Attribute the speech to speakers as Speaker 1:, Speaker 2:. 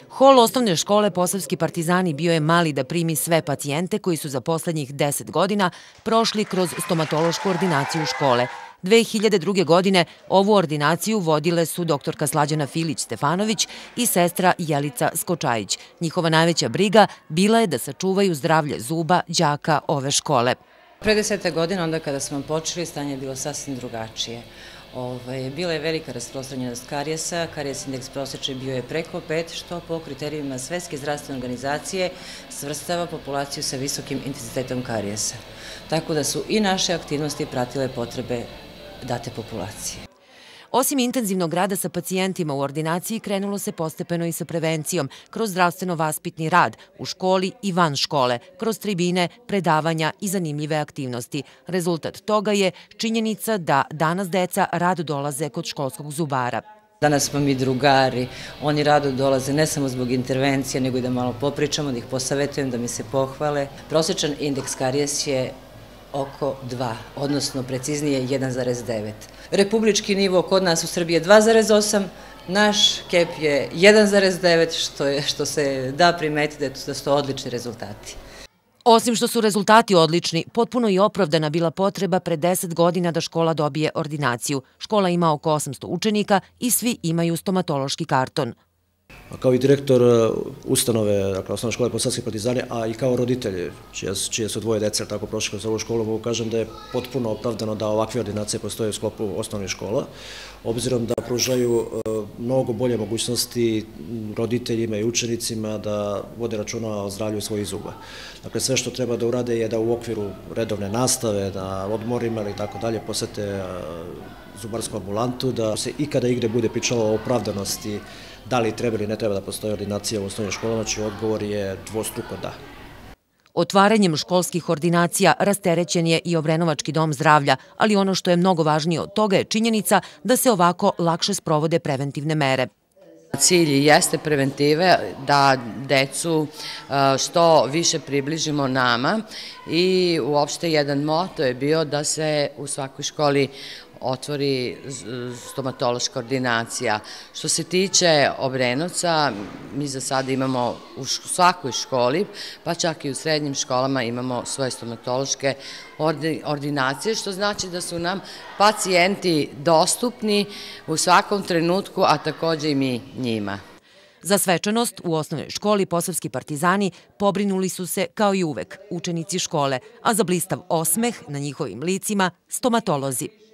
Speaker 1: Hol osnovne škole Posavski Partizani bio je mali da primi sve pacijente koji su za poslednjih 10 godina prošli kroz stomatološku ordinaciju škole. 2002. godine ovu ordinaciju vodile su doktorka Slađana Filić-Stefanović i sestra Jelica Skočajić. Njihova najveća briga bila je da sačuvaju zdravlje zuba đaka ove škole.
Speaker 2: Pre 10 godina, onda kada smo počeli, stanje je bilo sasvim drugačije. Bila je velika rasprostranjenost karijesa, karijes indeks prosečni bio je preko 5, što po kriterijima Svetske zdravstvene organizacije svrstava populaciju sa visokim intenzitetom karijesa. Tako da su i naše aktivnosti pratile potrebe date populacije.
Speaker 1: Osim intenzivnog rada sa pacijentima u ordinaciji, krenulo se postepeno i sa prevencijom, kroz zdravstveno-vaspitni rad, u školi i van škole, kroz tribine, predavanja i zanimljive aktivnosti. Rezultat toga je činjenica da danas deca rado dolaze kod školskog zubara.
Speaker 2: Danas smo mi drugari, oni rado dolaze ne samo zbog intervencije, nego i da malo popričamo, da ih posavetujem, da mi se pohvale. Prosečan indeks karijes je oko 2, odnosno preciznije 1,9. Republički nivo kod nas u Srbiji je 2,8, naš KEP je 1,9, što se da primetiti da su to odlični rezultati.
Speaker 1: Osim što su rezultati odlični, potpuno i opravdana bila potreba pre 10 godina da škola dobije ordinaciju. Škola ima oko 800 učenika i svi imaju stomatološki karton.
Speaker 3: Kao i direktor ustanove, dakle osnovne škole Posavski Partizani, a i kao roditelji čije su dvoje dece tako prošli kroz ovu školu, mogu kažem da je potpuno opravdano da ovakve ordinacije postoje u sklopu osnovnih škola, obzirom da pružaju mnogo bolje mogućnosti roditeljima i učenicima da vode računa o zdravlju svojih zuba. Dakle, sve što treba da urade je da u okviru redovne nastave, na odmorima ili tako dalje posete zubarsku ambulantu, da se i kada igde bude pričalo o opravdanosti da li treba ili ne treba da postoji ordinacija u osnovnim školama, znači odgovor je dvostruko da.
Speaker 1: Otvaranjem školskih ordinacija rasterećen je i Obrenovački dom zdravlja, ali ono što je mnogo važnije od toga je činjenica da se ovako lakše sprovode preventivne mere.
Speaker 4: Cilj jeste preventive, da decu što više približimo nama i uopšte jedan moto je bio da se u svakoj školi otvori stomatološka ordinacija. Što se tiče Obrenovca, mi za sada imamo u svakoj školi, pa čak i u srednjim školama imamo svoje stomatološke ordinacije, što znači da su nam pacijenti dostupni u svakom trenutku, a takođe i mi njima.
Speaker 1: Za svečanost u osnovnoj školi Posavski Partizani pobrinuli su se kao i uvek učenici škole, a za blistav osmeh na njihovim licima stomatolozi.